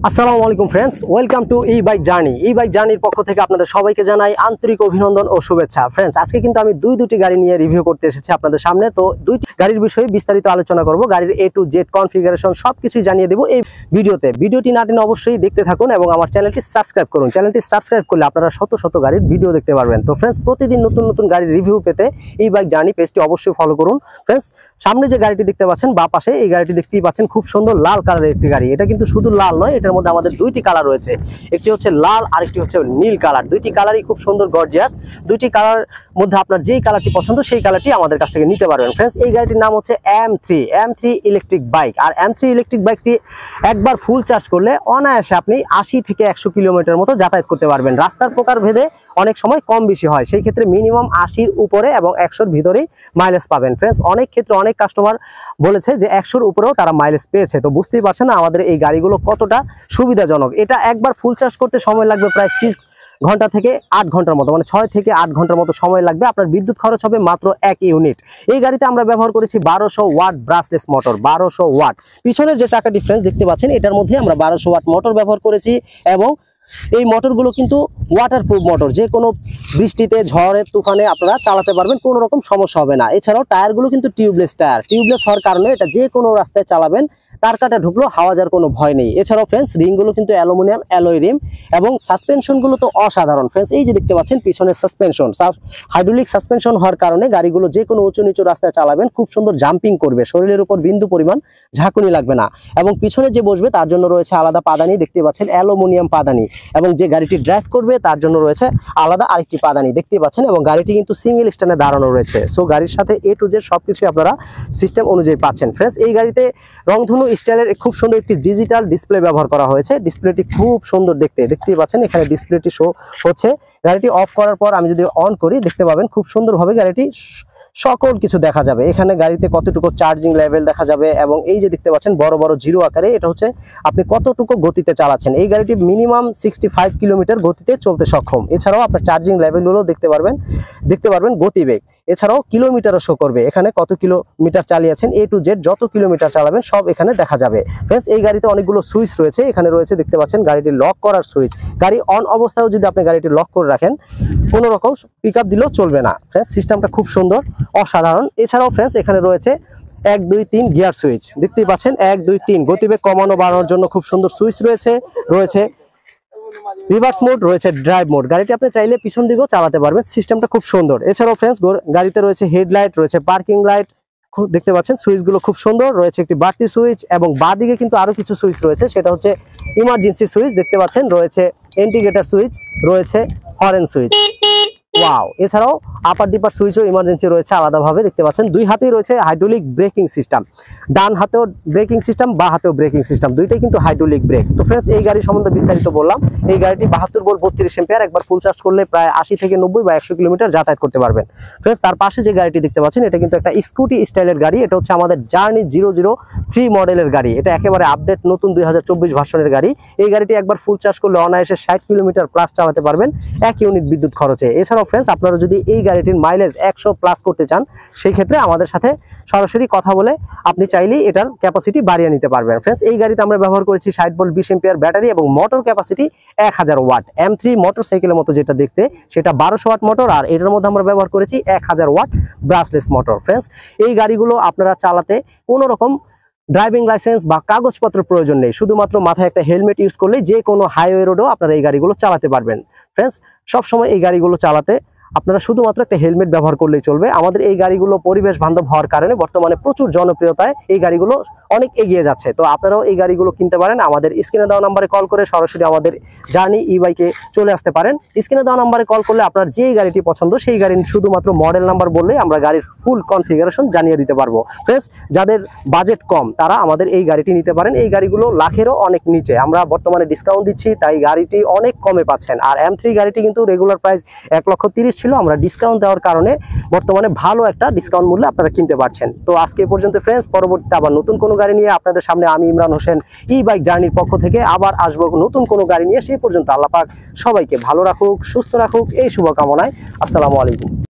আসসালামু আলাইকুম friends, welcome to e bike journey. E bike জার্নির পক্ষ থেকে আপনাদের সবাইকে জানাই আন্তরিক অভিনন্দন ও শুভেচ্ছা। ফ্রেন্ডস, আজকে কিন্তু আমি দুটি গাড়ি নিয়ে রিভিউ করতে এসেছি আপনাদের সামনে। তো দুইটি গাড়ির বিষয়ে বিস্তারিত আলোচনা করব, গাড়ির A to Z কনফিগারেশন সবকিছুই জানিয়ে দেবো এই ভিডিওতে। ভিডিওটি না টেনে অবশ্যই দেখতে থাকুন এবং আমার চ্যানেলটি সাবস্ক্রাইব করুন। চ্যানেলটি সাবস্ক্রাইব করলে আপনারা শত শত গাড়ির ভিডিও দেখতে পারবেন। তো ফ্রেন্ডস, প্রতিদিন নতুন নতুন গাড়ির রিভিউ পেতে ই বাইক জার্নি পেজটি অবশ্যই ফলো করুন। ফ্রেন্ডস, সামনে যে গাড়িটি দেখতে পাচ্ছেন বা পাশে, এই গাড়িটি দেখতেই পাচ্ছেন, খুব সুন্দর লাল কালারের একটি গাড়ি। এটা কিন্তু শুধু লাল নয়, এটার মধ্যে আমাদের দুইটি কালার রয়েছে, একটি হচ্ছে লাল আর একটি হচ্ছে নীল কালার। দুইটি কালারই খুব সুন্দর গর্জিয়াস। দুইটি কালার মধ্যে আপনার যেই কালারটি পছন্দ সেই কালারটি আমাদের কাছ থেকে নিতে পারবেন। ফ্রেন্ডস, এই গাড়িটির নাম হচ্ছে M3 ইলেকট্রিক বাইক। আর M3 ইলেকট্রিক বাইকটি একবার ফুল চার্জ করলে অনায়াসে আপনি 80 থেকে 100 কিলোমিটার মতো যাতায়াত করতে পারবেন। রাস্তার প্রকার ভেদে অনেক সময় কম বেশি হয়, সেই ক্ষেত্রে মিনিমাম 80-র উপরে এবং 100-র ভিতরেই মাইলেজ পাবেন। ফ্রেন্ডস, অনেক ক্ষেত্রে অনেক কাস্টমার বলেছে যে 100-র উপরেও তারা মাইলেজ পেয়েছে। তো বুঝতেই পারছেন না আমাদের এই গাড়িগুলো কতটা সুবিধাজনক। এটা একবার ফুল চার্জ করতে সময় লাগবে প্রায় 6 ঘন্টা থেকে 8 ঘন্টার মতো, মানে 6 থেকে 8 ঘন্টার মতো সময় লাগবে। আপনার বিদ্যুৎ খরচ হবে মাত্র 1 ইউনিট। এই গাড়িতে আমরা ব্যবহার করেছি 1200 ওয়াট ব্রাশলেস মোটর, 1200 ওয়াট। পিছনের যে চাকা ডিফারেন্স দেখতে পাচ্ছেন, এটার মধ্যে আমরা 1200 ওয়াট মোটর ব্যবহার করেছি এবং এই মোটরগুলো কিন্তু ওয়াটারপ্রুফ মোটর, যে কোনো বৃষ্টিতে, ঝড়ে, তুফানে আপনারা চালাতে পারবেন, কোনো রকম সমস্যা হবে না। এছাড়াও টায়ারগুলো কিন্তু টিউবলেস টায়ার। টিউবলেস হওয়ার কারণে এটা যে কোনো রাস্তায় চালাবেন, তার কাটা ঢুকলো হাওয়া যাওয়ার কোনো ভয় নেই। এছাড়াও ফ্রেন্ডস, রিংগুলো কিন্তু অ্যালুমিনিয়াম অ্যালয় রিম এবং সাসপেনশনগুলো তো অসাধারণ। ফ্রেন্ডস, এই যে দেখতে পাচ্ছেন পিছনের সাসপেনশন, হাইড্রোলিক সাসপেনশন হওয়ার কারণে গাড়িগুলো যে কোনো উঁচু নিচু রাস্তায় চালাবেন খুব সুন্দর জাম্পিং করবে, শরীরের উপর বিন্দু পরিমাণ ঝাঁকুনি লাগবে না। এবং পিছনে যে বসবে তার জন্য রয়েছে আলাদা পাদানি, দেখতে পাচ্ছেন অ্যালুমিনিয়াম পাদানি। এবং যে গাড়িটি ড্রাইভ করবে তার জন্য রয়েছে আলাদা আরেকটি পাদানি, দেখতে পাচ্ছেন। এবং গাড়িটি কিন্তু সিঙ্গেল স্ট্যান্ডে দাঁড়ানো রয়েছে। সো গাড়ির সাথে A to Z সবকিছু আপনারা সিস্টেম অনুযায়ী পাচ্ছেন। ফ্রেন্ডস, এই গাড়িতে রংধনু স্টাইলের খুব সুন্দর একটি ডিজিটাল ডিসপ্লে ব্যবহার করা হয়েছে। ডিসপ্লেটি খুব সুন্দর দেখতেই পাচ্ছেন, এখানে ডিসপ্লেটি শো হচ্ছে। গাড়িটি অফ করার পর আমি যদি অন করি, দেখতে পাবেন খুব সুন্দরভাবে গাড়িটি সকল কিছু দেখা যাবে। এখানে গাড়িতে কতটুকু চার্জিং লেভেল দেখা যাবে এবং এই যে দেখতে পাচ্ছেন বড় বড় জিরো আকারে, এটা হচ্ছে আপনি কতটুকু গতিতে চালাচ্ছেন। এই গাড়িটি মিনিমাম 65 কিলোমিটার গতিতে চলতে সক্ষম। এছাড়াও আপনার চার্জিং লেভেলগুলো দেখতে পারবেন গতিবেগ। এছাড়াও কিলোমিটারও শো করবে, এখানে কত কিলোমিটার চালিয়েছেন, A to Z যত কিলোমিটার চালাবেন সব এখানে দেখা যাবে। ফ্রেন্ডস, এই গাড়িতে অনেকগুলো সুইচ রয়েছে। এখানে রয়েছে দেখতে পাচ্ছেন গাড়িটি লক করার সুইচ। গাড়ি অন অবস্থায়ও যদি আপনি গাড়িটি লক করে রাখেন, কোনো রকম পিক আপ দিলেও চলবে না। ফ্রেন্ডস, সিস্টেমটা খুব সুন্দর, অসাধারণ। এছাড়াও ফ্রেন্ডস, এখানে রয়েছে 1 2 3 গিয়ার সুইচ, দেখতেই পাচ্ছেন 1 2 3 গতিবেগ কমানো বাড়ানোর জন্য খুব সুন্দর সুইচ রয়েছে রিভার্স মোড, রয়েছে ড্রাইভ মোড। গাড়িটি আপনি চাইলে পিছন দিকেও চালাতে পারবেন, সিস্টেমটা খুব সুন্দর। এছাড়াও ফ্রেন্ডস, গাড়িতে রয়েছে হেডলাইট, রয়েছে পার্কিং লাইট, দেখতে পাচ্ছেন সুইচগুলো খুব সুন্দর, রয়েছে একটি বাড়তি সুইচ এবং বাঁ দিকে কিন্তু আরো কিছু সুইচ রয়েছে, সেটা হচ্ছে ইমার্জেন্সি সুইচ, দেখতে পাচ্ছেন রয়েছে ইন্ডিকেটর সুইচ, রয়েছে হর্ন সুইচ। ওয়াও! এছাড়াও আপার ডিপার সুইচও ইমার্জেন্সি রয়েছে আলাদাভাবে, দেখতে পাচ্ছেন। দুই হাতেই রয়েছে হাইড্রোলিক ব্রেকিং সিস্টেম, ডান হাতেও ব্রেকিং সিস্টেম, বা হাতেও ব্রেকিং সিস্টেম, দুইটাই কিন্তু হাইড্রোলিক ব্রেক। তো ফ্রেন্ডস, এই গাড়ি সম্বন্ধে বিস্তারিত বললাম। এই গাড়িটি 72 ভোল্ট 32 এম্পিয়ার, একবার ফুল চার্জ করলে প্রায় 80 থেকে 90 বা 100 কিলোমিটার যাতায়াত করতে পারবেন। ফ্রেন্ডস, তার পাশে যে গাড়িটি দেখতে পাচ্ছেন, এটা কিন্তু একটা স্কুটি স্টাইলের গাড়ি। এটা হচ্ছে আমাদের জার্নি 003 মডেলের গাড়ি। এটা একেবারে আপডেট নতুন 2024 ভার্সনের গাড়ি। এই গাড়িটি একবার ফুল চার্জ করলে অনায়াসে 60 কিলোমিটার প্লাস চালাতে পারবেন 1 ইউনিট বিদ্যুৎ খরচে। এছাড়াও ফ্রেন্ডস, আপনারা যদি এই গাড়িটির মাইলেজ 100 প্লাস করতে চান, সেই ক্ষেত্রে আমাদের সাথে সরাসরি কথা বলে আপনি চাইলেই এটার ক্যাপাসিটি বাড়িয়ে নিতে পারবেন। ফ্রেন্ডস, এই গাড়িতে আমরা ব্যবহার করেছি 60 ভোল্ট 20 এম্পিয়ার ব্যাটারি এবং মোটর ক্যাপাসিটি 1000 ওয়াট। M3 মোটরসাইকেলের মতো যেটা দেখতে, সেটা 1200 ওয়াট মোটর, আর এটার মধ্যে আমরা ব্যবহার করেছি 1000 ওয়াট ব্রাশলেস মোটর। ফ্রেন্ডস, এই গাড়িগুলো আপনারা চালাতে কোনো রকম ড্রাইভিং লাইসেন্স বা কাগজপত্র প্রয়োজন নেই, শুধুমাত্র মাথায় একটা হেলমেট ইউজ করলে যে কোনো হাইওয়ে রোডেও আপনারা এই গাড়িগুলো চালাতে পারবেন। ফ্রেন্ডস, সবসময় এই গাড়িগুলো চালাতে আপনারা শুধুমাত্র একটা হেলমেট ব্যবহার করলেই চলবে। আমাদের এই গাড়িগুলো পরিবেশ বান্ধব হওয়ার কারণে বর্তমানে প্রচুর জনপ্রিয়তায় এই গাড়িগুলো অনেক এগিয়ে যাচ্ছে। তো আপনারাও এই গাড়িগুলো কিনতে পারেন। আমাদের স্ক্রিনে দেওয়া নাম্বারে কল করে সরাসরি আমাদের জার্নি ই বাইকে চলে আসতে পারেন। স্ক্রিনে দেওয়া নাম্বারে কল করলে আপনার যেই গাড়িটি পছন্দ সেই গাড়ির শুধুমাত্র মডেল নাম্বার বললেই আমরা গাড়ির ফুল কনফিগারেশন জানিয়ে দিতে পারবো। ফ্রেন্ডস, যাদের বাজেট কম তারা আমাদের এই গাড়িটি নিতে পারেন। এই গাড়িগুলো লাখেরও অনেক নিচে, আমরা বর্তমানে ডিসকাউন্ট দিচ্ছি, তাই গাড়িটি অনেক কমে পাচ্ছেন। আর M3 গাড়িটি কিন্তু রেগুলার প্রাইস 1,30,000 ছিল, আমরা ডিসকাউন্ট দেওয়ার কারণে বর্তমানে ভালো একটা ডিসকাউন্ট মূল্যে আপনারা কিনতে পারছেন। তো আজকে এ পর্যন্ত ফ্রেন্ডস, পরবর্তীতে আবার নতুন কোনো গাড়ি নিয়ে আপনাদের সামনে আমি ইমরান হোসেন ই বাইক জার্নির পক্ষ থেকে আবার আসবো নতুন কোনো গাড়ি নিয়ে। সেই পর্যন্ত আল্লাহ পাক সবাইকে ভালো রাখুক, সুস্থ রাখুক, এই শুভকামনায়। আসসালামু আলাইকুম।